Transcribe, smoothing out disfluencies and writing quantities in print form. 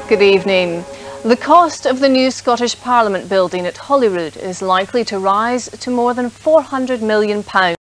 Good evening. The cost of the new Scottish Parliament building at Holyrood is likely to rise to more than £400 million.